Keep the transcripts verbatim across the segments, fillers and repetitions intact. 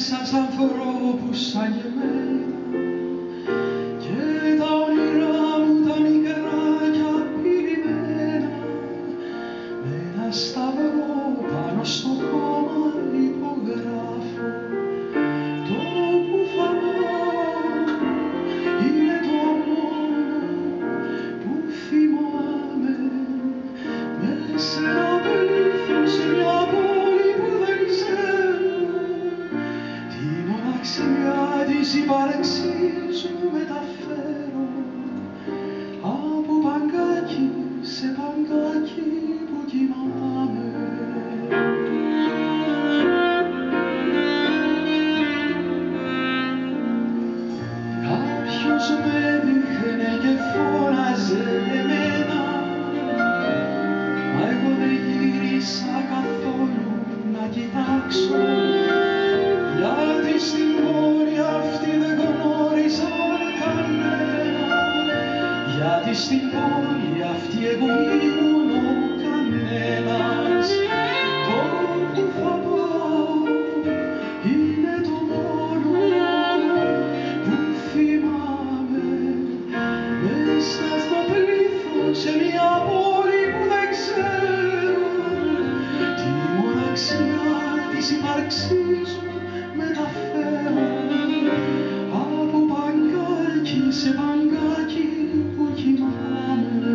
μέσα σ' ανθρώπους σαν και εμένα και τα όνειρά μου τα μικρά κι απειλημένα με ένα σταυρό πάνω στο χώμα υπογράφω το που θα πάω είναι το μόνο που θυμάμαι μέσα σε ένα πλήθος, σε μια πόλη που δεν ξέρω τη μοναξιά της ύπαρξής μου μεταφέρω από παγκάκι σε παγκάκι που κοιμάμαι. Κάποιος με δείχνε και φώναζε εμένα, μα εγώ δεν γύρισα καθόλου να κοιτάξω, γιατί στην πόλη αυτή δεν γνώριζα κανένα, γιατί στην πόλη αυτή εγώ ήμουν ο κανένας. Το που θα πάω είναι το μόνο που θυμάμαι μέσα στο πλήθος, σε μια πόλη που δεν ξέρω τη μοναξιά της ύπαρξής μου μεταφέρω από παγκάκι σε παγκάκι που κοιμάμαι.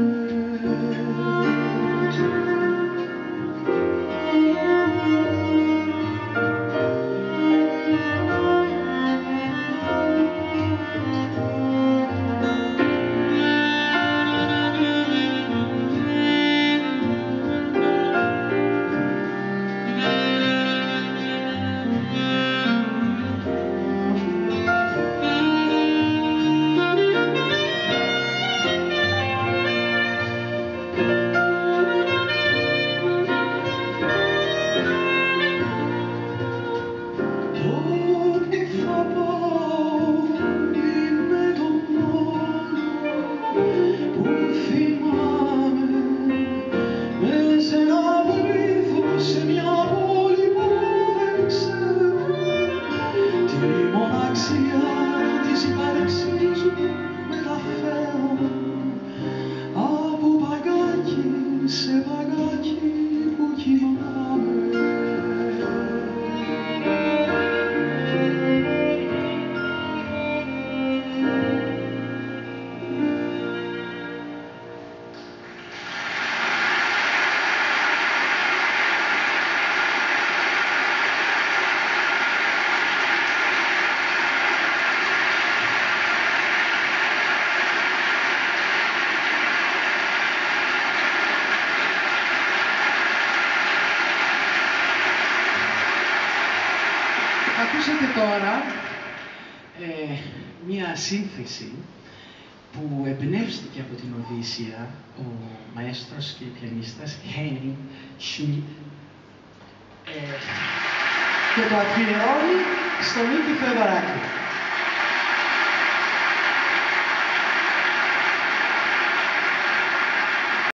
Ακούσατε τώρα ε, μία σύνθεση που εμπνεύστηκε από την Οδύσσεια ο μαέστρος και πιανίστας Χένρι Σμιτ ε, και το αφιερώνει στον Νίκη Θεοδωράκη.